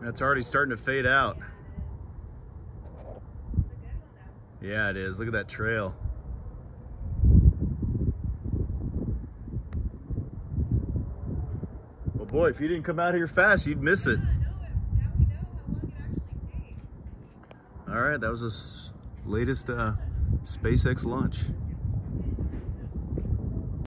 It's already starting to fade out. Yeah, it is. Look at that trail. Well, boy, if you didn't come out here fast, you'd miss it. Now we know how long it actually takes. All right, that was the latest SpaceX launch.